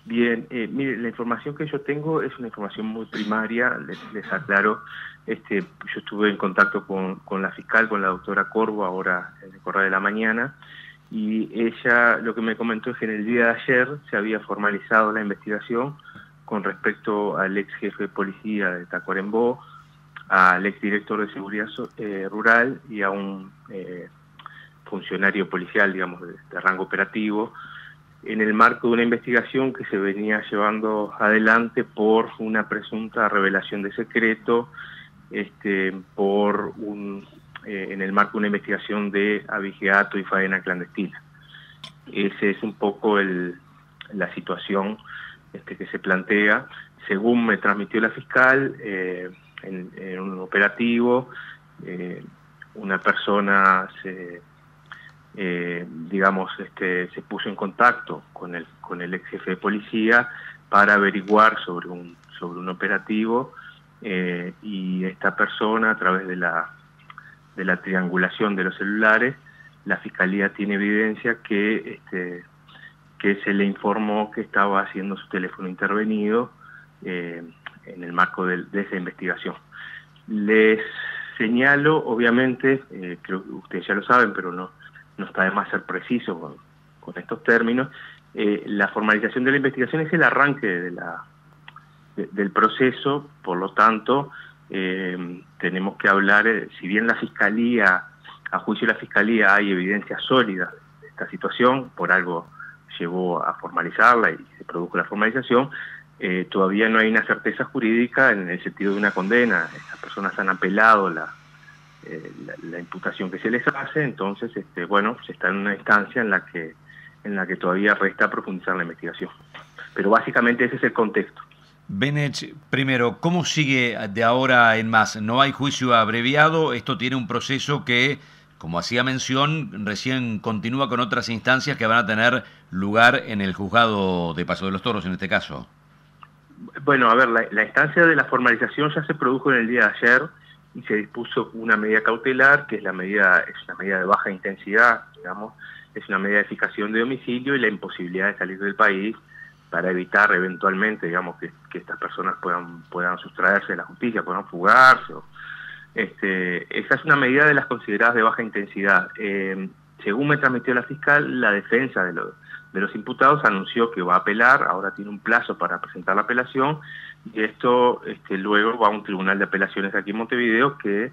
Bien, mire, la información que yo tengo es una información muy primaria, les aclaro. Yo estuve en contacto con la fiscal, con la doctora Corvo, ahora en el Correo de la Mañana, y ella lo que me comentó es que en el día de ayer se había formalizado la investigación con respecto al ex jefe de policía de Tacuarembó, al ex director de seguridad rural y a un funcionario policial, digamos, de rango operativo, en el marco de una investigación que se venía llevando adelante por una presunta revelación de secreto, en el marco de una investigación de abigeato y faena clandestina. Ese es un poco la situación que se plantea. Según me transmitió la fiscal, en un operativo, una persona se puso en contacto con el ex jefe de policía para averiguar sobre un operativo, y esta persona, a través de la triangulación de los celulares, la fiscalía tiene evidencia que se le informó que estaba haciendo su teléfono intervenido en el marco de esa investigación. Les señalo, obviamente, creo que ustedes ya lo saben, pero no está de más ser preciso con estos términos. La formalización de la investigación es el arranque del proceso, por lo tanto, tenemos que hablar, si bien la Fiscalía, a juicio de la Fiscalía, hay evidencia sólida de esta situación, por algo llegó a formalizarla y se produjo la formalización, todavía no hay una certeza jurídica en el sentido de una condena. Estas personas han apelado la imputación que se les hace, entonces se está en una instancia en la que todavía resta profundizar la investigación. Pero básicamente ese es el contexto. Benech, primero, ¿cómo sigue de ahora en más? ¿No hay juicio abreviado? Esto tiene un proceso que, como hacía mención, recién continúa con otras instancias que van a tener lugar en el juzgado de Paso de los Toros, en este caso. Bueno, a ver, la instancia de la formalización ya se produjo en el día de ayer y se dispuso una medida cautelar, que es una medida de baja intensidad, digamos, es una medida de fijación de domicilio y la imposibilidad de salir del país para evitar eventualmente, digamos, que estas personas puedan sustraerse de la justicia, puedan fugarse. Esa es una medida de las consideradas de baja intensidad. Según me transmitió la fiscal, la defensa de los imputados anunció que va a apelar, ahora tiene un plazo para presentar la apelación, y esto luego va a un tribunal de apelaciones aquí en Montevideo que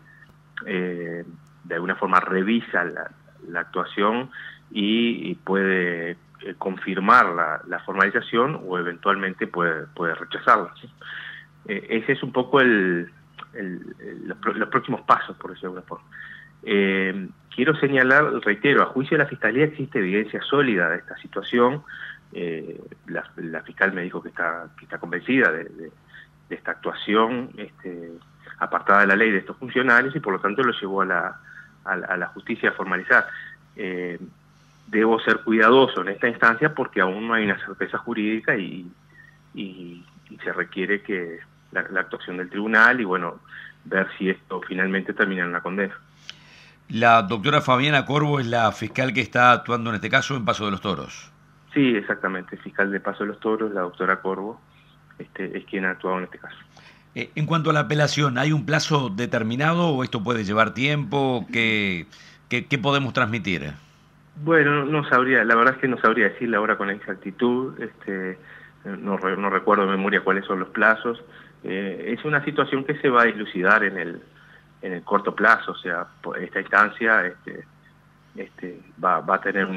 de alguna forma revisa la actuación y puede confirmar la formalización o eventualmente puede rechazarla, ¿sí? Ese es un poco los próximos pasos, por decirlo de alguna forma. Quiero señalar, reitero, a juicio de la Fiscalía existe evidencia sólida de esta situación. La fiscal me dijo que está convencida de esta actuación apartada de la ley de estos funcionarios y por lo tanto lo llevó a la justicia a formalizar. Debo ser cuidadoso en esta instancia porque aún no hay una certeza jurídica y se requiere que la actuación del tribunal y ver si esto finalmente termina en una condena. La doctora Fabiana Corvo es la fiscal que está actuando en este caso en Paso de los Toros. Sí, exactamente, fiscal de Paso de los Toros, la doctora Corvo, es quien ha actuado en este caso. En cuanto a la apelación, ¿hay un plazo determinado o esto puede llevar tiempo? ¿Qué podemos transmitir? Bueno, no sabría, la verdad es que no sabría decirle ahora con exactitud, no recuerdo de memoria cuáles son los plazos. Es una situación que se va a dilucidar en el corto plazo, o sea, esta instancia va a tener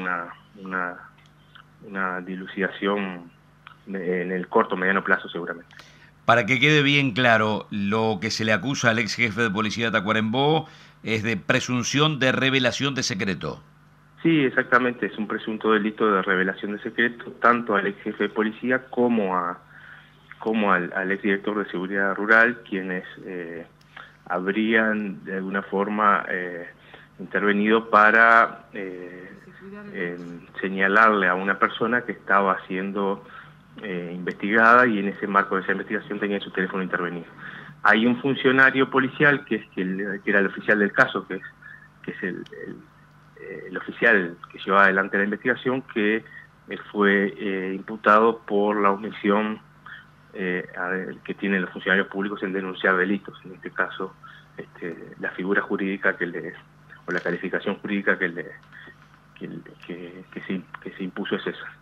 una dilucidación en el corto mediano plazo seguramente. Para que quede bien claro, lo que se le acusa al ex jefe de policía de Tacuarembó es de presunción de revelación de secreto. Sí, exactamente, es un presunto delito de revelación de secreto, tanto al ex jefe de policía como al ex director de seguridad rural, quienes habrían de alguna forma intervenido para señalarle a una persona que estaba siendo investigada y en ese marco de esa investigación tenía su teléfono intervenido. Hay un funcionario policial que era el oficial del caso, que es el oficial que lleva adelante la investigación, que él fue imputado por la omisión que tienen los funcionarios públicos en denunciar delitos. En este caso, la figura jurídica o la calificación jurídica que se impuso es esa.